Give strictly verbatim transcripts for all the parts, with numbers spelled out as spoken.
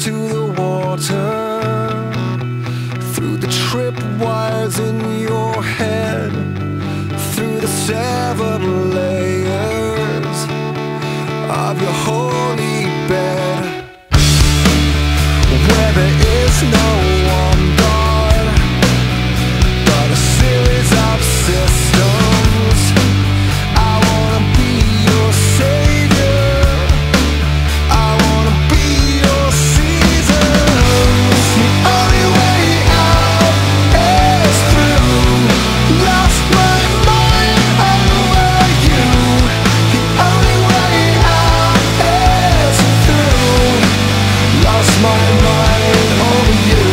to the water, through the tripwires in your head, through the seven layers of your holy bed, where there is no one God, but a series of systems. I wanna be your savior, I wanna be your Caesar. The only way out is through. Lost my mind over you. The only way out is through. Lost my mind over you.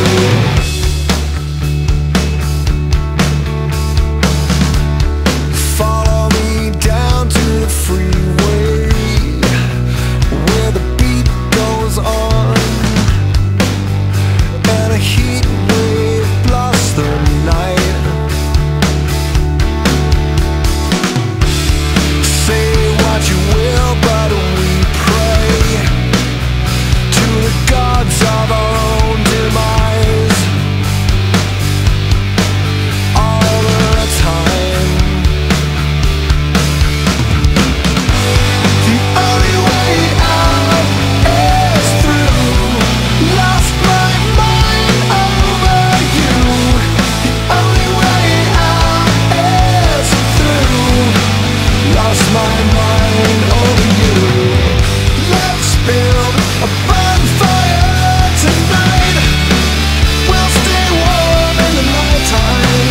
Follow me down to the freeway, where the beat goes on, and a heat wave blasts the night. Say what you will, but we pray to the gods of our own demise all the time. The only way out is through. Lost my mind over you. The only way out is through. Lost my mind over you. Let's build a bonfire tonight. We'll stay warm in the nighttime.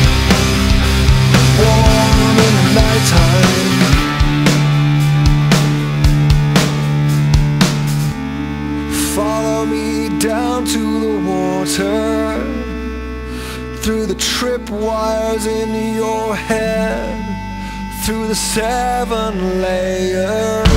Warm in the nighttime. Follow me down to the water, through the tripwires in your head, through the seven layers